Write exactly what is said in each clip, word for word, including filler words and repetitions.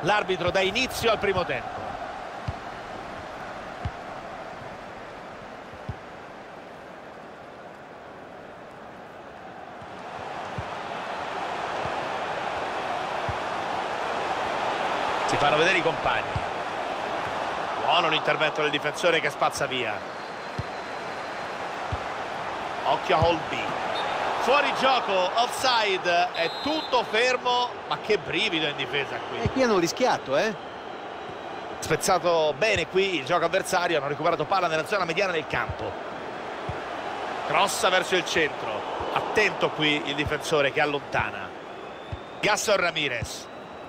L'arbitro dà inizio al primo tempo. Si fanno vedere i compagni. Buono l'intervento del difensore che spazza via. Occhio a Holby. Fuori gioco, offside, è tutto fermo, ma che brivido in difesa qui. E qui hanno rischiato, eh? Spezzato bene qui il gioco avversario, hanno recuperato palla nella zona mediana del campo. Crossa verso il centro, attento qui il difensore che allontana. Gaston Ramirez.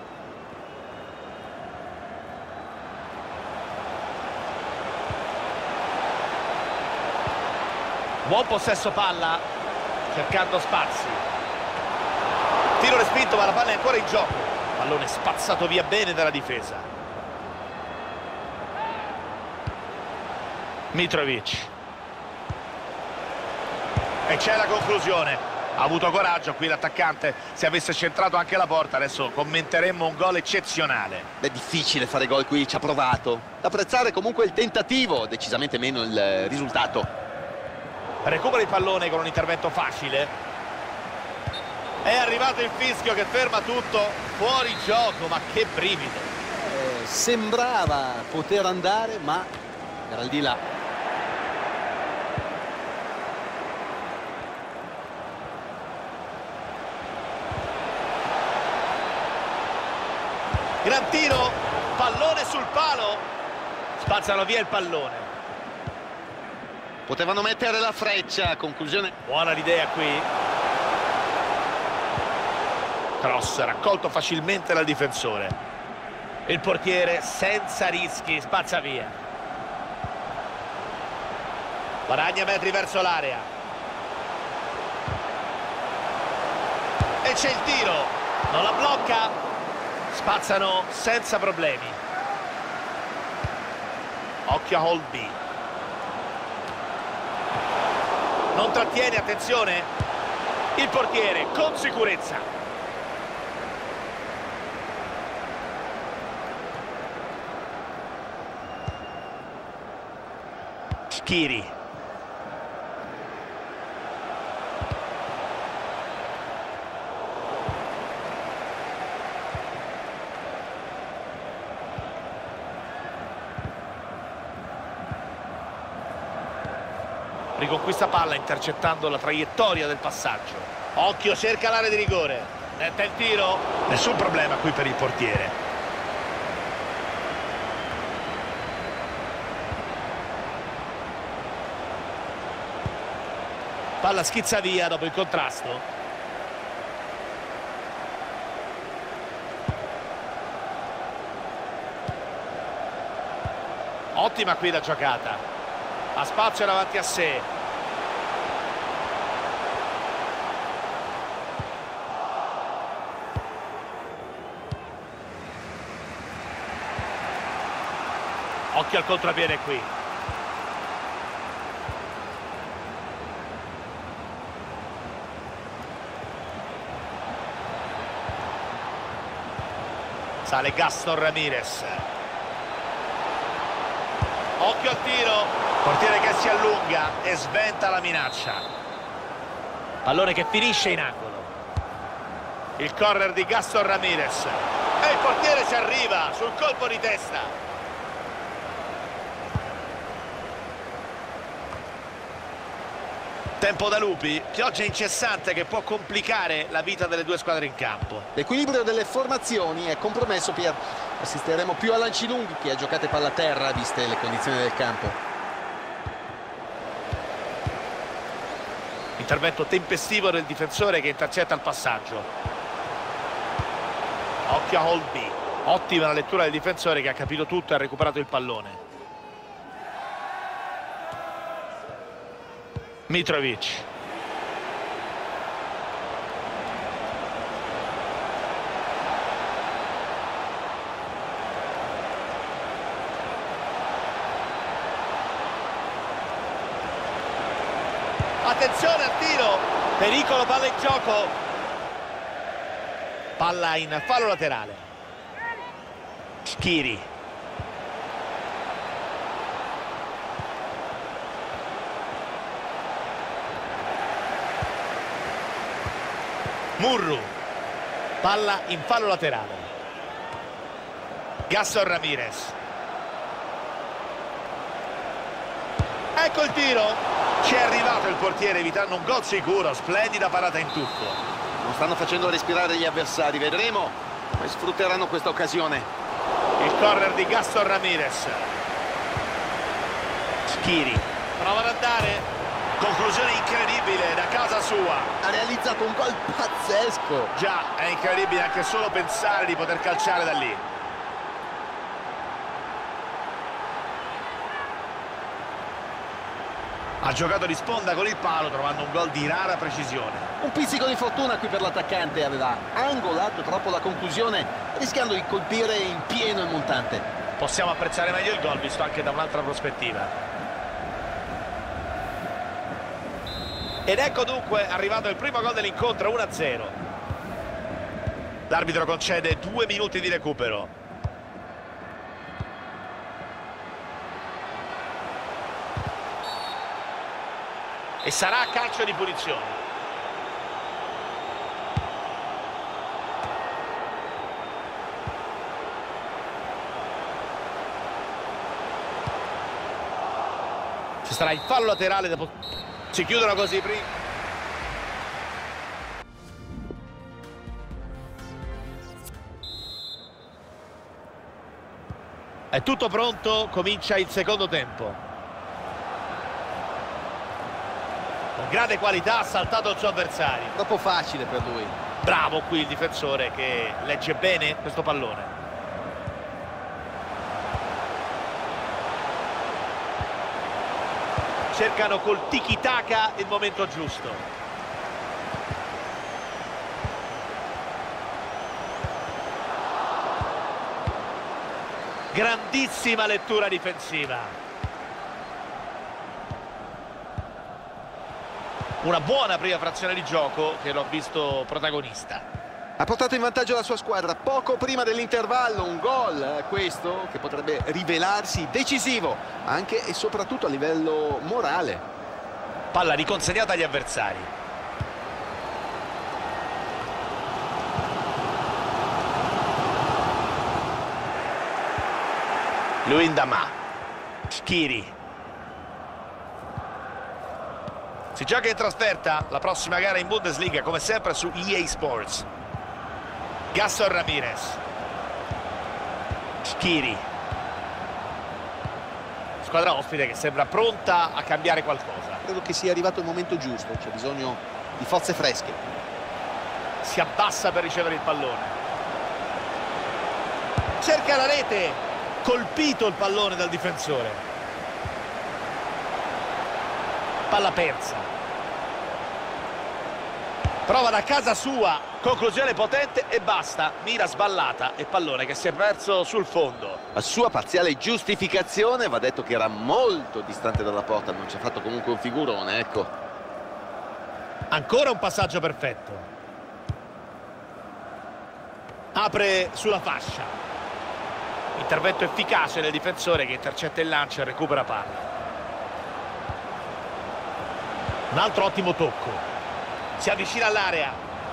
Buon possesso palla, cercando spazi. Tiro respinto, ma la palla è ancora in gioco. Pallone spazzato via bene dalla difesa. Mitrovic. E c'è la conclusione. Ha avuto coraggio qui l'attaccante. Se avesse centrato anche la porta, adesso commenteremmo un gol eccezionale. È difficile fare gol qui, ci ha provato. Da apprezzare comunque il tentativo, decisamente meno il risultato. Recupera il pallone con un intervento facile. È arrivato il fischio che ferma tutto. Fuori gioco, ma che brivido. Eh, sembrava poter andare, ma era al di là. Gran tiro, pallone sul palo. Spazzano via il pallone. Potevano mettere la freccia, conclusione. Buona l'idea qui. Cross raccolto facilmente dal difensore. Il portiere senza rischi spazza via. Guadagna metri verso l'area. E c'è il tiro. Non la blocca. Spazzano senza problemi. Occhio a Holby. Non trattiene, attenzione. Il portiere con sicurezza. Schiri. Riconquista palla intercettando la traiettoria del passaggio. Occhio, cerca l'area di rigore. Tenta il tiro. Nessun problema qui per il portiere. Palla schizza via dopo il contrasto. Ottima qui la giocata. Ha spazio davanti a sé. Occhio al contropiede qui. Sale Gaston Ramirez. Occhio al tiro. Portiere che si allunga e sventa la minaccia. Pallone che finisce in angolo. Il corner di Gaston Ramirez. E il portiere ci arriva sul colpo di testa. Tempo da lupi, pioggia incessante che può complicare la vita delle due squadre in campo. L'equilibrio delle formazioni è compromesso, Pier. Assisteremo più a lanci lunghi che a giocate palla a terra, viste le condizioni del campo. Intervento tempestivo del difensore che intercetta il passaggio. Occhio a Holby. Ottima la lettura del difensore che ha capito tutto e ha recuperato il pallone. Mitrovic. Attenzione al tiro, pericolo, palla in gioco. Palla in fallo laterale. Schiri. Murru. Palla in fallo laterale. Gaston Ramirez. Ecco il tiro. Ci è arrivato il portiere evitando un gol sicuro. Splendida parata in tuffo. Non stanno facendo respirare gli avversari, vedremo come sfrutteranno questa occasione. Il corner di Gaston Ramirez. Schiri. Prova ad andare. Conclusione incredibile da casa sua. Ha realizzato un gol pazzesco. Già, è incredibile anche solo pensare di poter calciare da lì. Ha giocato di sponda con il palo trovando un gol di rara precisione. Un pizzico di fortuna qui per l'attaccante, aveva angolato troppo la conclusione rischiando di colpire in pieno il montante. Possiamo apprezzare meglio il gol visto anche da un'altra prospettiva. Ed ecco dunque arrivato il primo gol dell'incontro, uno a zero. L'arbitro concede due minuti di recupero. E sarà calcio di punizione. Ci sarà il fallo laterale. Dopo... Si chiudono così prima. È tutto pronto, comincia il secondo tempo. Con grande qualità ha saltato il suo avversario. Troppo facile per lui. Bravo qui il difensore che legge bene questo pallone. Cercano col tiki-taka il momento giusto. Grandissima lettura difensiva. Una buona prima frazione di gioco che l'ho visto protagonista. Ha portato in vantaggio la sua squadra poco prima dell'intervallo, un gol eh, questo che potrebbe rivelarsi decisivo anche e soprattutto a livello morale. Palla riconsegnata agli avversari. Luindamà. Schiri. Si gioca in trasferta, la prossima gara in Bundesliga come sempre su E A Sports. Gaston Ramirez. Schiri. Squadra ospite che sembra pronta a cambiare qualcosa. Credo che sia arrivato il momento giusto, c'è bisogno di forze fresche. Si abbassa per ricevere il pallone. Cerca la rete. Colpito il pallone dal difensore. Palla persa. Prova da casa sua. Conclusione potente e basta. Mira sballata e pallone che si è perso sul fondo. La sua parziale giustificazione va detto che era molto distante dalla porta, non ci ha fatto comunque un figurone, ecco. Ancora un passaggio perfetto. Apre sulla fascia. Intervento efficace del difensore che intercetta il lancio e recupera palla. Un altro ottimo tocco. Si avvicina all'area.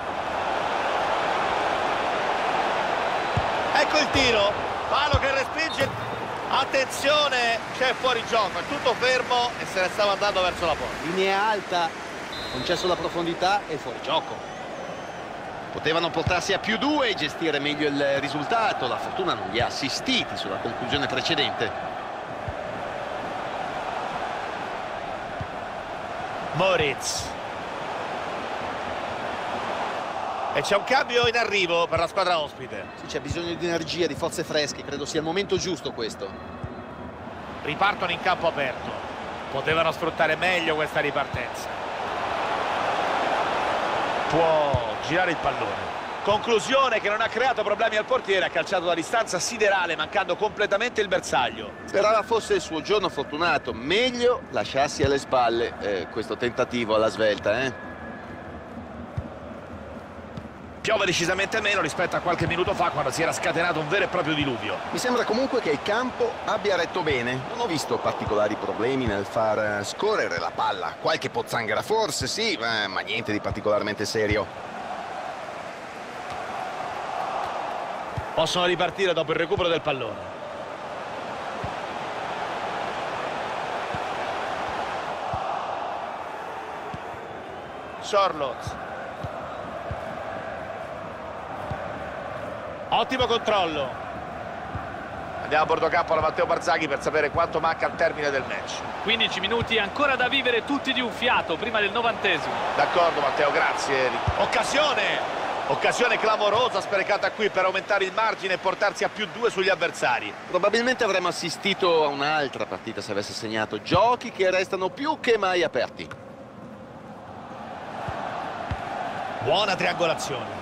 Ecco il tiro. Palo che respinge. Attenzione, c'è fuori gioco. È tutto fermo e se ne stava andando verso la porta. Linea alta, concesso la profondità e fuori gioco. Potevano portarsi a più due e gestire meglio il risultato. La fortuna non li ha assistiti sulla conclusione precedente. Moritz. E c'è un cambio in arrivo per la squadra ospite. Sì, c'è bisogno di energia, di forze fresche, credo sia il momento giusto questo. Ripartono in campo aperto. Potevano sfruttare meglio questa ripartenza. Può girare il pallone. Conclusione che non ha creato problemi al portiere, ha calciato da distanza siderale mancando completamente il bersaglio. Sperava fosse il suo giorno fortunato, meglio lasciarsi alle spalle eh, questo tentativo alla svelta, eh. Piove decisamente meno rispetto a qualche minuto fa, quando si era scatenato un vero e proprio diluvio. Mi sembra comunque che il campo abbia retto bene. Non ho visto particolari problemi nel far scorrere la palla. Qualche pozzanghera forse, sì, ma, ma niente di particolarmente serio. Possono ripartire dopo il recupero del pallone. Sorloz. Ottimo controllo. Andiamo a bordo campo da Matteo Barzaghi per sapere quanto manca al termine del match. quindici minuti ancora da vivere tutti di un fiato prima del novantesimo. D'accordo Matteo, grazie. Occasione! Occasione clamorosa sprecata qui per aumentare il margine e portarsi a più due sugli avversari. Probabilmente avremmo assistito a un'altra partita se avesse segnato. Giochi che restano più che mai aperti. Buona triangolazione.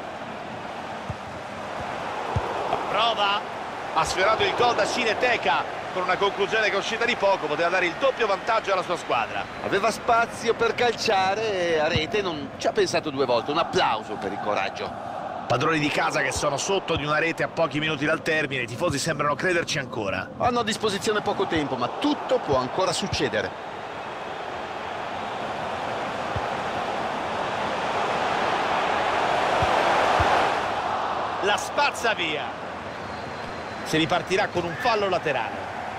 Prova. Ha sfiorato il gol da Cineteca con una conclusione che è uscita di poco. Poteva dare il doppio vantaggio alla sua squadra. Aveva spazio per calciare e a rete non ci ha pensato due volte. Un applauso per il coraggio. Padroni di casa che sono sotto di una rete a pochi minuti dal termine. I tifosi sembrano crederci ancora. Hanno a disposizione poco tempo, ma tutto può ancora succedere. La spazza via. Si ripartirà con un fallo laterale.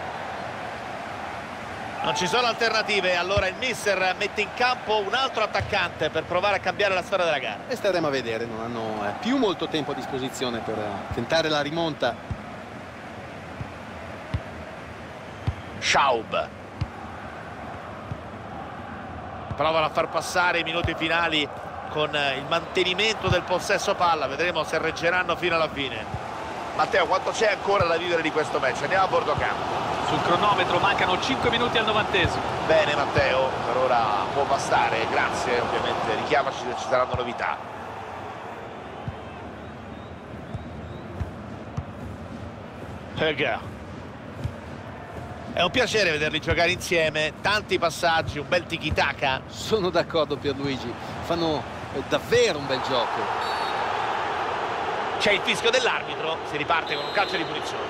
Non ci sono alternative, allora il mister mette in campo un altro attaccante per provare a cambiare la storia della gara. E staremo a vedere, non hanno eh, più molto tempo a disposizione per eh, tentare la rimonta. Schaub. Provano a far passare i minuti finali con il mantenimento del possesso palla. Vedremo se reggeranno fino alla fine. Matteo, quanto c'è ancora da vivere di questo match? Andiamo a bordo campo. Sul cronometro mancano cinque minuti al novantesimo. Bene Matteo, per ora può bastare, grazie. Ovviamente richiamaci se ci saranno novità. È un piacere vederli giocare insieme, tanti passaggi, un bel tiki-taka. Sono d'accordo Pierluigi, fanno eh, davvero un bel gioco. C'è il fischio dell'arbitro, si riparte con un calcio di punizione.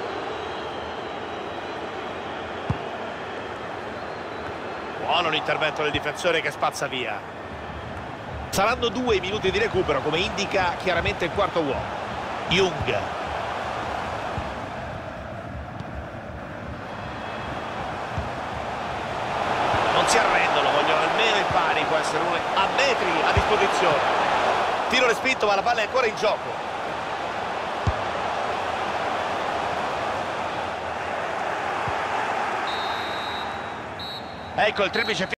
Buono l'intervento del difensore che spazza via. Saranno due i minuti di recupero, come indica chiaramente il quarto uomo. Jung. Non si arrendono, vogliono almeno il pari, può essere uno a metri a disposizione. Tiro respinto, ma la palla è ancora in gioco. Ecco il triplice